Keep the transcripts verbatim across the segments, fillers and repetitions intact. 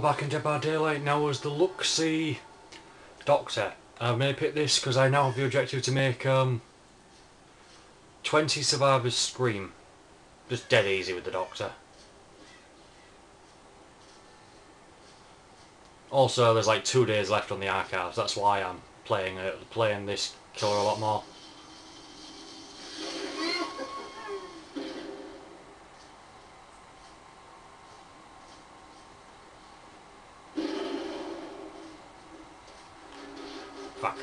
back in Dead by Daylight now as the Luxie Doctor. I've made pick this because I now have the objective to make um, twenty survivors scream. Just dead easy with the Doctor. Also, there's like two days left on the archives. That's why I'm playing it, playing this killer a lot more. Fuck.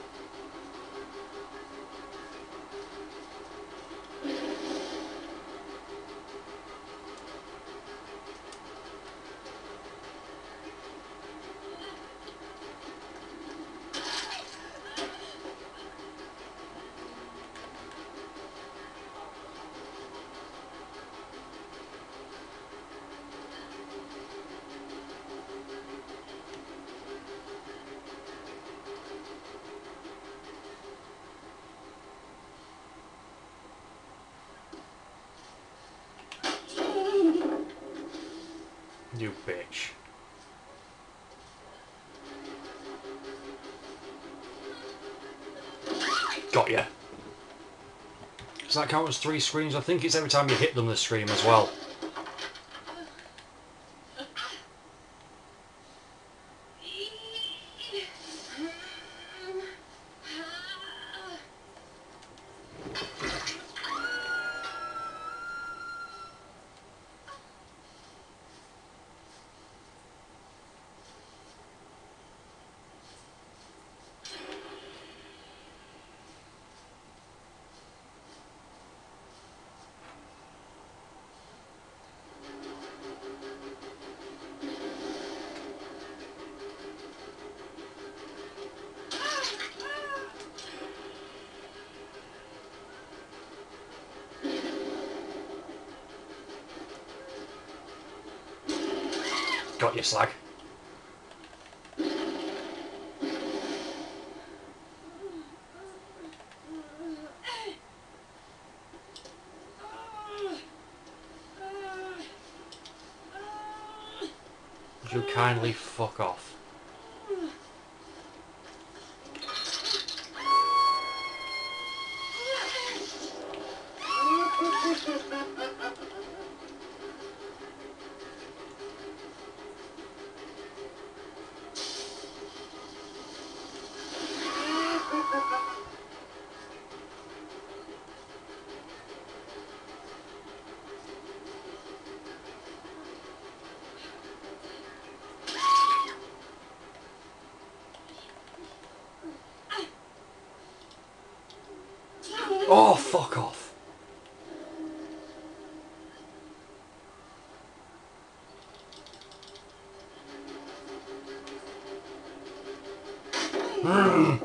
You bitch. Got ya. Does that count as three screams? I think it's every time you hit them they scream as well. Got you, slag. Would you kindly fuck off? Oh, fuck off. Mm.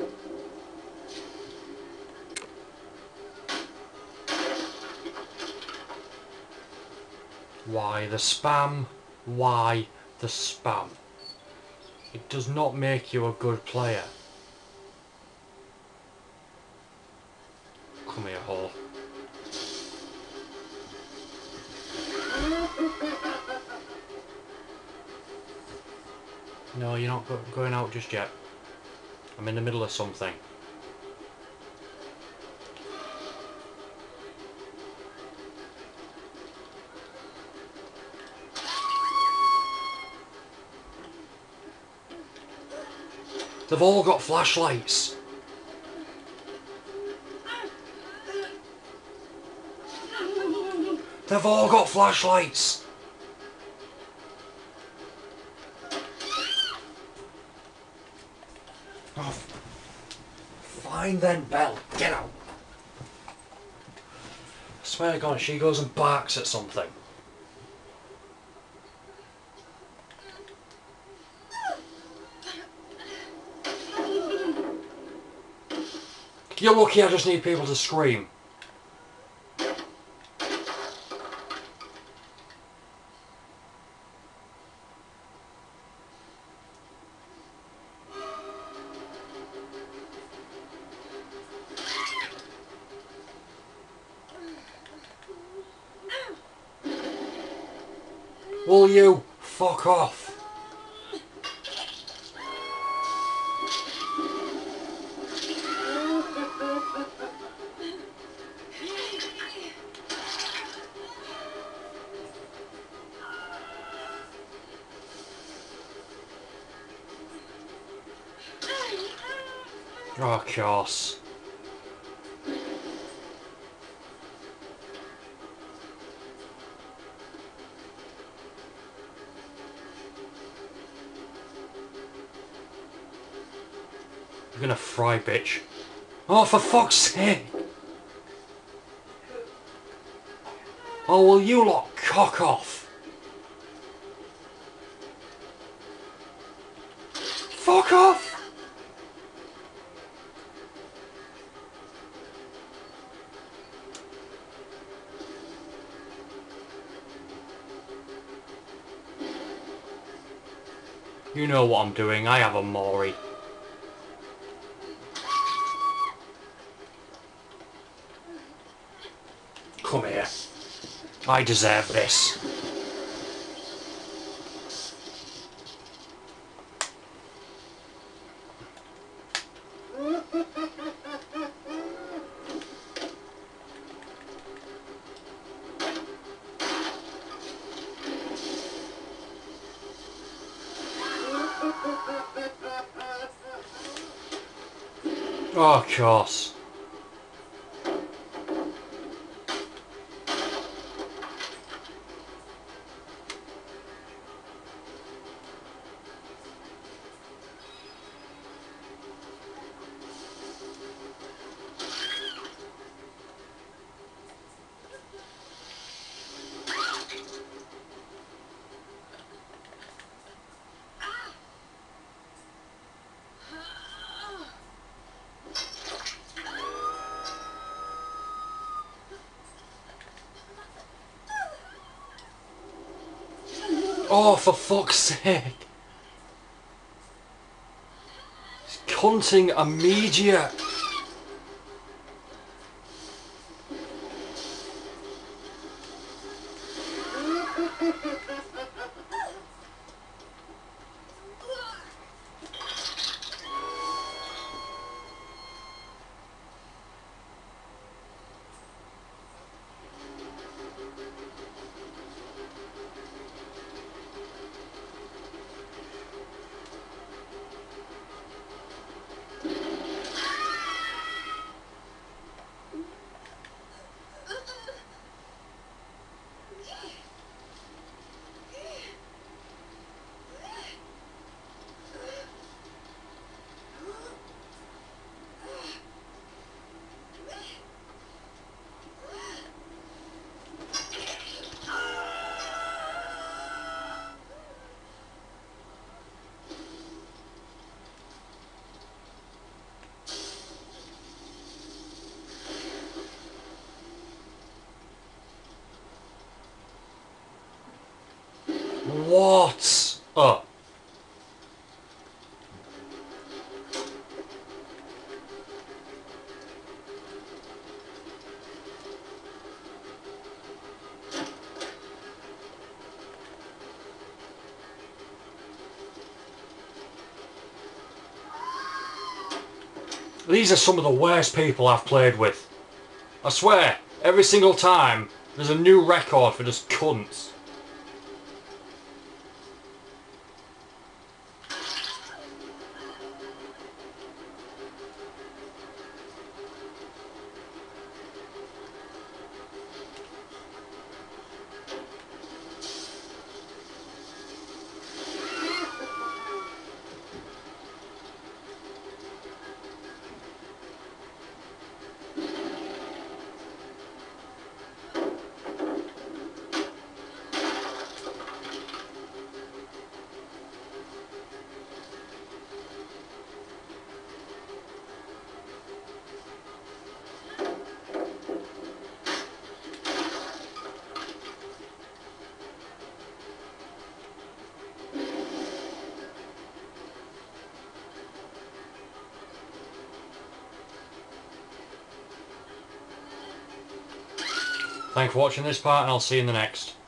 Why the spam? Why the spam? It does not make you a good player. Come here, whore. No, you're not go going out just yet. I'm in the middle of something. They've all got flashlights. They've all got flashlights. Oh, fine then, Belle. Get out. I swear to God, she goes and barks at something. You're lucky I just need people to scream. Will you fuck off? Oh, of course. You're gonna fry, bitch. Oh, for fuck's sake! Oh, will you lot cock off? Fuck off! You know what I'm doing, I have a Mori. Come here. I deserve this. Oh, of course. Oh, for fuck's sake. It's cunting immediate. What? Oh. These are some of the worst people I've played with. I swear, every single time, there's a new record for just cunts. Thanks for watching this part, and I'll see you in the next.